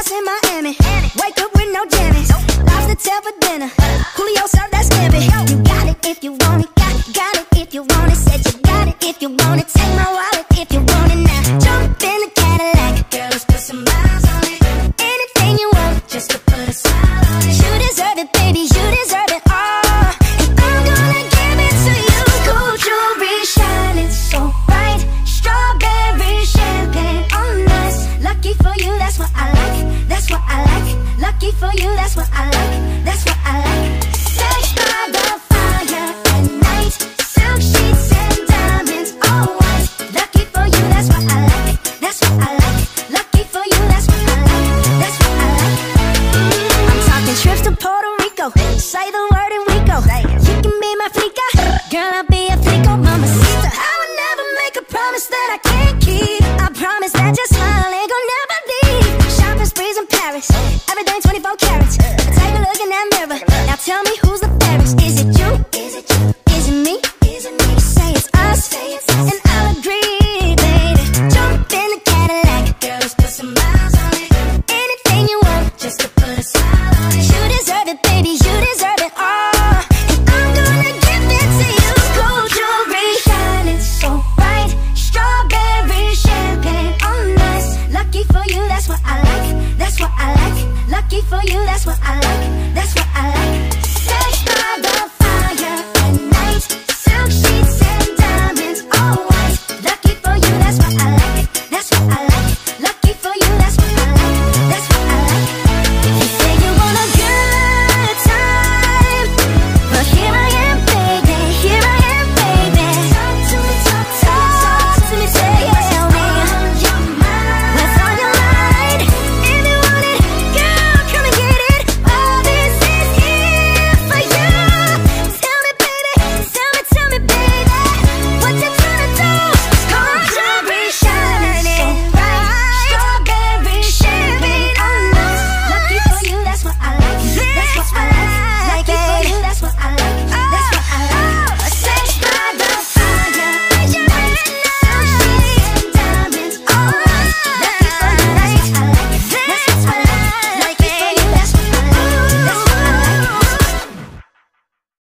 house in Miami. Wake up with no jammies. Lobster tail for dinner. Julio served that scampi. You got it if you want it. Got it if you want it. Said you got it if you want it. Take my wallet if you want it now. Jump in the Cadillac. Girl, let's put some miles on it. Anything you want, just to put a smile on it. You deserve it, baby, you deserve it all. And I'm gonna give it to you. Gold jewelry shining so bright. Strawberry champagne on us. Lucky for you, that's what I like. That's what I like. Lucky for you, that's what I like. That's what I like. Sex by the fire at night. Silk sheets and diamonds, all white. Lucky for you, that's what I like. That's what I like. Lucky for you, that's what I like. That's what I like. I'm talking trips to Puerto Rico. Say the word and we go. You can be my flica. Girl, I'll be a flico, mamacita. I would never make a promise that I can't keep. I promise that your smile ain't gon' never leave. Shopping sprees in Paris. Everything 24 carats. Take a look in that mirror. Now tell me who's the fairest. Is it you? Is it you? Is it me? Is it me? Say it's us. And I'll agree, baby. Jump in the Cadillac. Girl, let's put some miles on it. Anything you want, just to put a smile on it. You deserve it, baby, you deserve it all. And I'm gonna give it to you. Gold jewelry shining so bright. Strawberry champagne on us. Lucky for you, that's what I like. That's what I like. Lucky for you, that's what I like.